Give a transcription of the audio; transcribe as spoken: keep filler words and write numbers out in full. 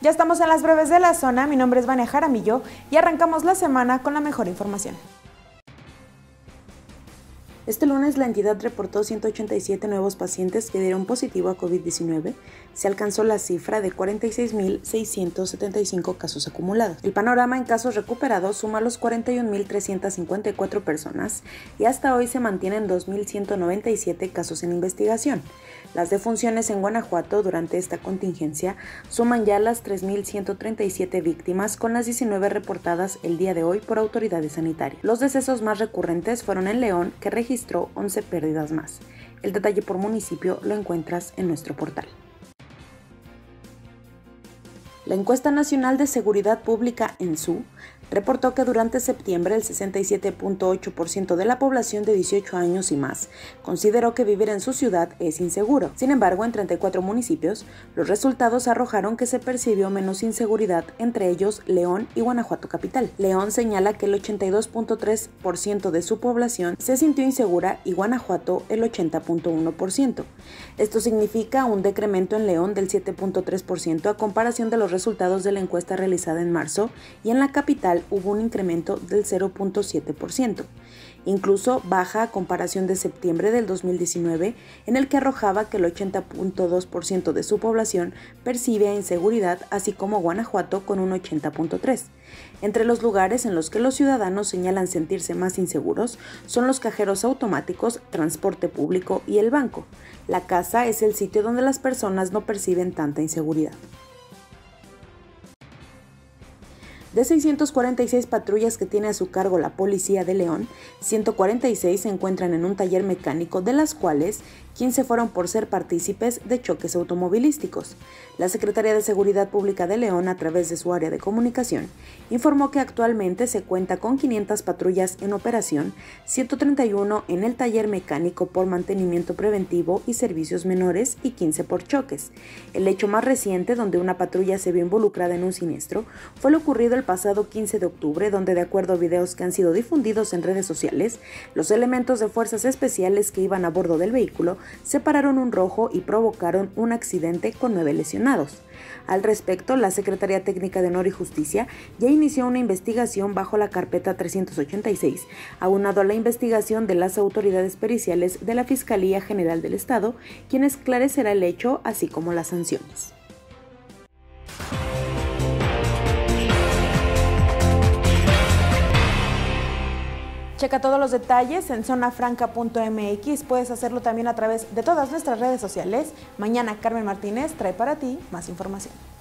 Ya estamos en las breves de la zona, mi nombre es Vania Jaramillo y arrancamos la semana con la mejor información. Este lunes la entidad reportó ciento ochenta y siete nuevos pacientes que dieron positivo a COVID diecinueve. Se alcanzó la cifra de cuarenta y seis mil seiscientos setenta y cinco casos acumulados. El panorama en casos recuperados suma los cuarenta y un mil trescientas cincuenta y cuatro personas y hasta hoy se mantienen dos mil ciento noventa y siete casos en investigación. Las defunciones en Guanajuato durante esta contingencia suman ya las tres mil ciento treinta y siete víctimas, con las diecinueve reportadas el día de hoy por autoridades sanitarias. Los decesos más recurrentes fueron en León, que registró once pérdidas más. El detalle por municipio lo encuentras en nuestro portal. La encuesta nacional de seguridad pública ENSU reportó que durante septiembre el sesenta y siete punto ocho por ciento de la población de dieciocho años y más consideró que vivir en su ciudad es inseguro. Sin embargo, en treinta y cuatro municipios, los resultados arrojaron que se percibió menos inseguridad, entre ellos León y Guanajuato capital. León señala que el ochenta y dos punto tres por ciento de su población se sintió insegura y Guanajuato el ochenta punto uno por ciento. Esto significa un decremento en León del siete punto tres por ciento a comparación de los resultados de la encuesta realizada en marzo, y en la capital hubo un incremento del cero punto siete por ciento. Incluso baja a comparación de septiembre del dos mil diecinueve, en el que arrojaba que el ochenta punto dos por ciento de su población percibe inseguridad, así como Guanajuato con un ochenta punto tres por ciento. Entre los lugares en los que los ciudadanos señalan sentirse más inseguros son los cajeros automáticos, transporte público y el banco. La casa es el sitio donde las personas no perciben tanta inseguridad. De seiscientas cuarenta y seis patrullas que tiene a su cargo la Policía de León, ciento cuarenta y seis se encuentran en un taller mecánico, de las cuales quince fueron por ser partícipes de choques automovilísticos. La Secretaría de Seguridad Pública de León, a través de su área de comunicación, informó que actualmente se cuenta con quinientas patrullas en operación, ciento treinta y uno en el taller mecánico por mantenimiento preventivo y servicios menores y quince por choques. El hecho más reciente, donde una patrulla se vio involucrada en un siniestro, fue lo ocurrido el pasado quince de octubre, donde, de acuerdo a videos que han sido difundidos en redes sociales, los elementos de fuerzas especiales que iban a bordo del vehículo separaron un rojo y provocaron un accidente con nueve lesionados. Al respecto, la Secretaría Técnica de Honor y Justicia ya inició una investigación bajo la carpeta trescientos ochenta y seis, aunado a la investigación de las autoridades periciales de la Fiscalía General del Estado, quien esclarecerá el hecho, así como las sanciones. Checa todos los detalles en zona franca punto m x. Puedes hacerlo también a través de todas nuestras redes sociales. Mañana Carmen Martínez trae para ti más información.